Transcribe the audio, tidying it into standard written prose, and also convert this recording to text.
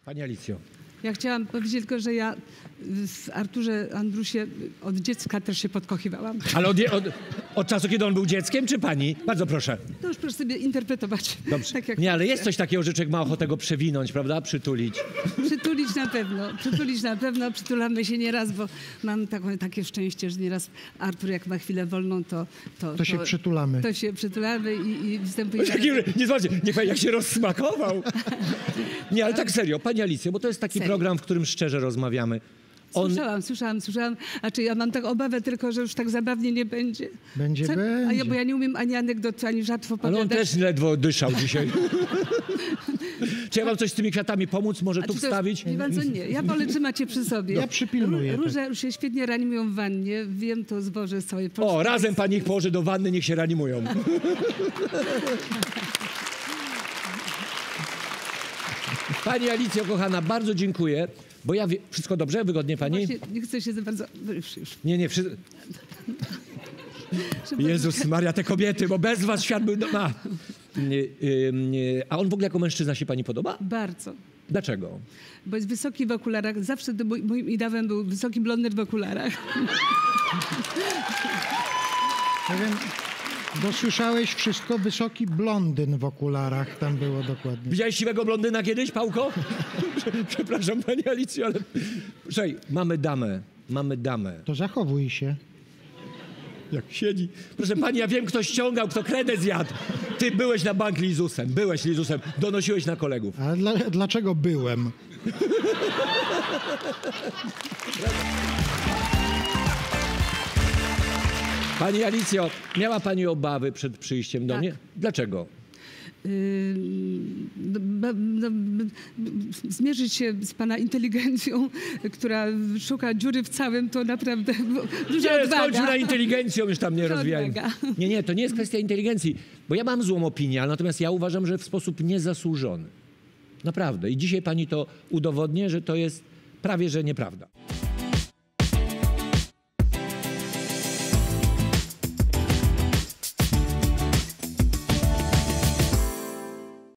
Pani Alicjo. Ja chciałam powiedzieć tylko, że ja w Arturze Andrusie od dziecka też się podkochiwałam. Ale od czasu, kiedy on był dzieckiem, czy pani? Bardzo proszę. To już proszę sobie interpretować. Dobrze. Tak jak Nie, ale chce. jest coś takiego, że człowiek ma ochotę go przewinąć, prawda? Przytulić. Przytulić na pewno, przytulamy się nieraz, bo mam takie szczęście, że nieraz Artur jak ma chwilę wolną, To się przytulamy. To się przytulamy i występuje... Nie zobaczcie, niech pani jak się rozsmakował. Nie, ale tak serio, pani Alicjo, bo to jest taki program, w którym szczerze rozmawiamy. Słyszałam. Znaczy ja mam taką obawę tylko, że już tak zabawnie nie będzie. Będzie. Bo ja nie umiem ani anegdot, ani żartów opowiadać. Ale on też ledwo dyszał dzisiaj. Czy ja mam coś z tymi kwiatami pomóc? Może tu wstawić? Nie, bardzo nie. Ja wolę trzymać je przy sobie. Ja przypilnuję. Róże się świetnie reanimują w wannie. Wiem to zboże z całej Polski. O, razem pani ich położy do wanny, niech się reanimują. Pani Alicjo, kochana, bardzo dziękuję, bo ja wszystko dobrze, wygodnie pani? Właśnie nie chcę się za bardzo... Już. Nie, Jezus Maria, te kobiety, bo bez was świat był... A on w ogóle jako mężczyzna się pani podoba? Bardzo. Dlaczego? Bo jest wysoki w okularach. Zawsze moim ideałem był wysoki blonder w okularach. Nie wiem, dosłyszałeś wszystko, wysoki blondyn w okularach, tam było dokładnie. Widziałeś siwego blondyna kiedyś, Pałko? Przepraszam, pani Alicjo, ale... Słuchaj, mamy damę. To zachowuj się. Jak siedzi. Proszę pani, ja wiem, kto ściągał, kto kredę zjadł. Ty byłeś na bank Lizusem, donosiłeś na kolegów. Ale dlaczego byłem? Pani Alicjo, miała pani obawy przed przyjściem do mnie? Dlaczego? Zmierzyć się z pana inteligencją, która szuka dziury w całym, to naprawdę duża odwaga. Skąd dziura inteligencją, już tam nie rozwijajmy. Odwaga. Nie, to nie jest kwestia inteligencji, bo ja mam złą opinię, natomiast ja uważam, że w sposób niezasłużony. Naprawdę. I dzisiaj pani to udowodnię, że to jest prawie, że nieprawda.